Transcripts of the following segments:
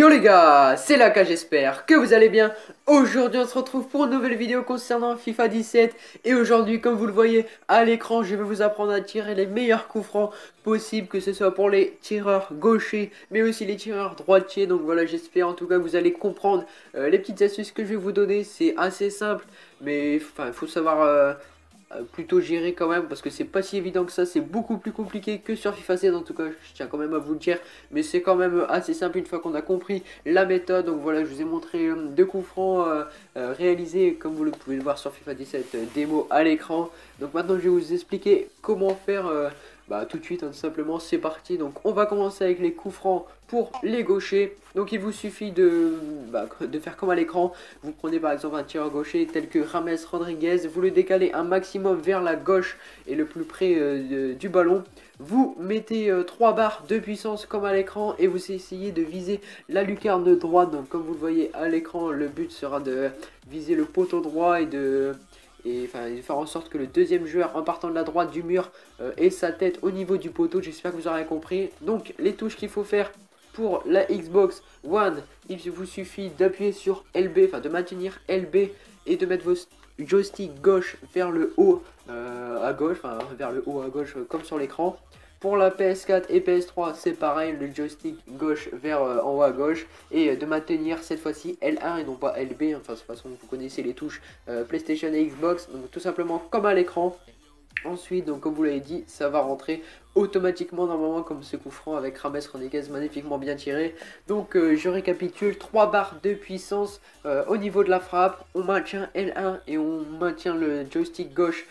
Yo les gars, c'est Laka, j'espère que vous allez bien. Aujourd'hui on se retrouve pour une nouvelle vidéo concernant FIFA 17. Et aujourd'hui, comme vous le voyez à l'écran, je vais vous apprendre à tirer les meilleurs coups francs possibles, que ce soit pour les tireurs gauchers mais aussi les tireurs droitiers. Donc voilà, j'espère en tout cas que vous allez comprendre les petites astuces que je vais vous donner. C'est assez simple, mais enfin il faut savoir plutôt géré quand même, parce que c'est pas si évident que ça. C'est beaucoup plus compliqué que sur FIFA 16, en tout cas je tiens quand même à vous le dire, mais c'est quand même assez simple une fois qu'on a compris la méthode. Donc voilà, je vous ai montré deux coups francs réalisés comme vous le pouvez le voir sur FIFA 17 démo à l'écran. Donc maintenant je vais vous expliquer comment faire tout de suite, tout simplement. C'est parti. Donc on va commencer avec les coups francs pour les gauchers. Donc il vous suffit de faire comme à l'écran. Vous prenez par exemple un tireur gaucher tel que James Rodriguez, vous le décalez un maximum vers la gauche et le plus près du ballon. Vous mettez 3 barres de puissance comme à l'écran et vous essayez de viser la lucarne droite. Donc comme vous le voyez à l'écran, le but sera de viser le poteau droit et faire en sorte que le deuxième joueur, en partant de la droite du mur, ait sa tête au niveau du poteau. J'espère que vous aurez compris. Donc les touches qu'il faut faire pour la Xbox One, il vous suffit d'appuyer sur LB, enfin de maintenir LB et de mettre vos joysticks gauche vers le haut à gauche, enfin vers le haut à gauche comme sur l'écran. Pour la PS4 et PS3, c'est pareil, le joystick gauche vers en haut à gauche, et de maintenir cette fois-ci L1 et non pas LB. Enfin, de toute façon, vous connaissez les touches PlayStation et Xbox, donc tout simplement comme à l'écran. Ensuite, donc comme vous l'avez dit, ça va rentrer automatiquement normalement comme ce coup franc avec James Rodriguez magnifiquement bien tiré. Donc je récapitule, 3 barres de puissance au niveau de la frappe, on maintient L1 et on maintient le joystick gauche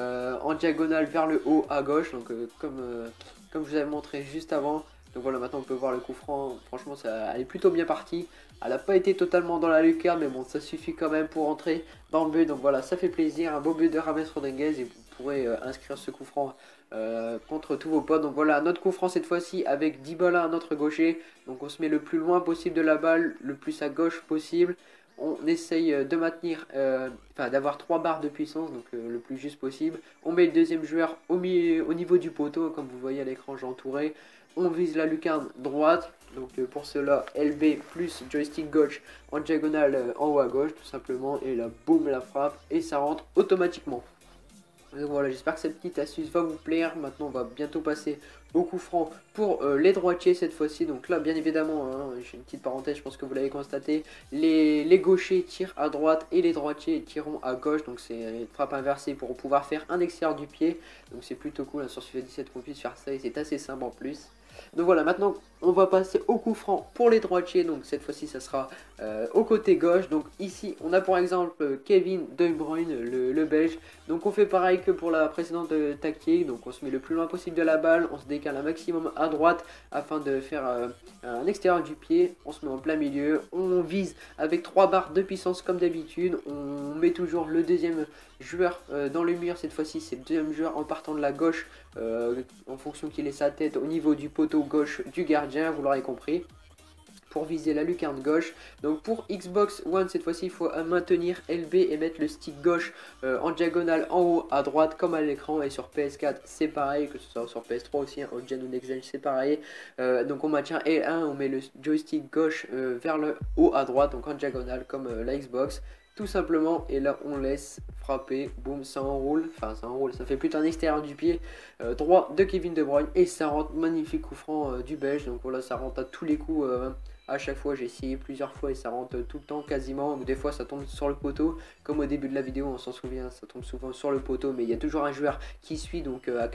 en diagonale vers le haut à gauche, donc comme je vous avais montré juste avant. Donc voilà, maintenant on peut voir le coup franc. Franchement elle est plutôt bien partie. Elle n'a pas été totalement dans la lucarne, mais bon, ça suffit quand même pour entrer dans le but. Donc voilà, ça fait plaisir, un beau but de James Rodriguez, et vous pourrez inscrire ce coup franc contre tous vos potes. Donc voilà, notre coup franc cette fois-ci avec Dybala, notre gaucher. Donc on se met le plus loin possible de la balle, le plus à gauche possible. On essaye de maintenir, d'avoir 3 barres de puissance, donc le plus juste possible. On met le deuxième joueur au niveau du poteau, comme vous voyez à l'écran, j'ai entouré. On vise la lucarne droite, donc pour cela LB plus joystick gauche en diagonale en haut à gauche tout simplement, et là boum, la frappe et ça rentre automatiquement. Donc voilà, j'espère que cette petite astuce va vous plaire. Maintenant on va bientôt passer au coup franc pour les droitiers cette fois-ci. Donc là bien évidemment, hein, j'ai une petite parenthèse, je pense que vous l'avez constaté, les gauchers tirent à droite et les droitiers tireront à gauche. Donc c'est une frappe inversée pour pouvoir faire un extérieur du pied. Donc c'est plutôt cool, hein, sur FIFA 17 qu'on puisse faire ça, et c'est assez simple en plus. Donc voilà, maintenant on va passer au coup franc pour les droitiers. Donc cette fois-ci ça sera au côté gauche. Donc ici on a par exemple Kevin De Bruyne, le belge. Donc on fait pareil que pour la précédente tactique. Donc on se met le plus loin possible de la balle, on se décale un maximum à droite afin de faire un extérieur du pied. On se met en plein milieu, on vise avec 3 barres de puissance comme d'habitude. On met toujours le deuxième joueur dans le mur. Cette fois-ci c'est le deuxième joueur en partant de la gauche, en fonction qu'il ait sa tête au niveau du poteau gauche du gardien, vous l'aurez compris, pour viser la lucarne gauche. Donc pour Xbox One cette fois-ci il faut maintenir LB et mettre le stick gauche en diagonale en haut à droite comme à l'écran, et sur PS4 c'est pareil, que ce soit sur PS3 aussi, hein, Old Gen ou Next Gen c'est pareil. Donc on maintient L1, on met le joystick gauche vers le haut à droite, donc en diagonale comme la Xbox tout simplement, et là on laisse frapper, boum, ça enroule, ça fait plutôt un extérieur du pied droit de Kevin De Bruyne, et ça rentre, magnifique coup franc du belge. Donc voilà, ça rentre à tous les coups. À chaque fois, j'ai essayé plusieurs fois et ça rentre tout le temps quasiment, ou des fois ça tombe sur le poteau, comme au début de la vidéo on s'en souvient, ça tombe souvent sur le poteau, mais il y a toujours un joueur qui suit, donc à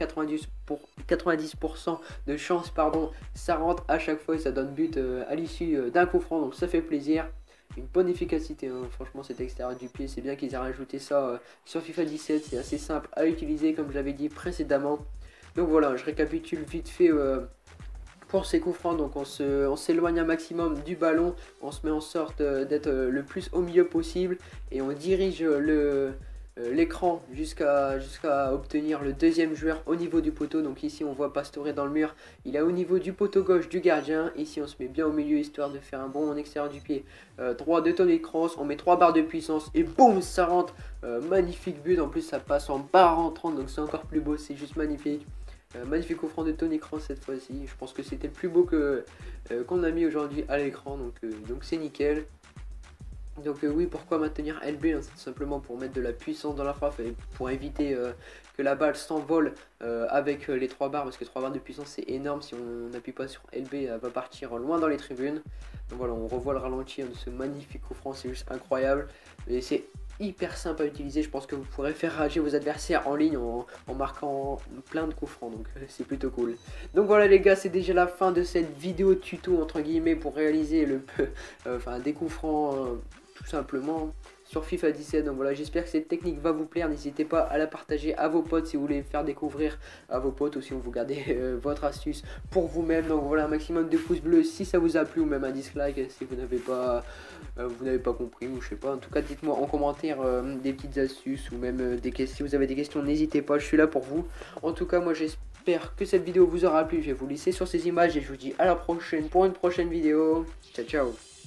90% de chance, pardon, ça rentre à chaque fois et ça donne but à l'issue d'un coup franc, donc ça fait plaisir. Une bonne efficacité, hein. Franchement cet extérieur du pied, c'est bien qu'ils aient rajouté ça sur FIFA 17, c'est assez simple à utiliser comme je l'avais dit précédemment. Donc voilà, je récapitule vite fait pour ces coups francs. Donc on s'éloigne un maximum du ballon, on se met en sorte d'être le plus au milieu possible, et on dirige l'écran jusqu'à obtenir le deuxième joueur au niveau du poteau. Donc ici on voit Pastore dans le mur, il est au niveau du poteau gauche du gardien. Ici on se met bien au milieu histoire de faire un bon extérieur du pied droit de Toni Kroos. On met 3 barres de puissance et boum, ça rentre. Magnifique but, en plus ça passe en barre rentrante, donc c'est encore plus beau, c'est juste magnifique. Magnifique offrande de Tony Kroos cette fois-ci. Je pense que c'était le plus beau qu'on a mis aujourd'hui à l'écran, donc c'est nickel. Donc oui, pourquoi maintenir LB, hein, c'est tout simplement pour mettre de la puissance dans la frappe et pour éviter que la balle s'envole avec les 3 barres, parce que 3 barres de puissance c'est énorme. Si on n'appuie pas sur LB, elle va partir loin dans les tribunes. Donc voilà, on revoit le ralenti de ce magnifique coup franc, c'est juste incroyable. Et c'est hyper simple à utiliser, je pense que vous pourrez faire rager vos adversaires en ligne en marquant plein de coups francs, donc c'est plutôt cool. Donc voilà les gars, c'est déjà la fin de cette vidéo tuto entre guillemets pour réaliser des coups francs tout simplement sur FIFA 17. Donc voilà, j'espère que cette technique va vous plaire. N'hésitez pas à la partager à vos potes si vous voulez faire découvrir à vos potes, ou si vous gardez votre astuce pour vous-même. Donc voilà, un maximum de pouces bleus si ça vous a plu, ou même un dislike si vous n'avez pas compris, ou je sais pas. En tout cas, dites-moi en commentaire des petites astuces, ou même des questions. Si vous avez des questions, n'hésitez pas, je suis là pour vous. En tout cas, moi j'espère que cette vidéo vous aura plu. Je vais vous laisser sur ces images et je vous dis à la prochaine pour une prochaine vidéo. Ciao ciao.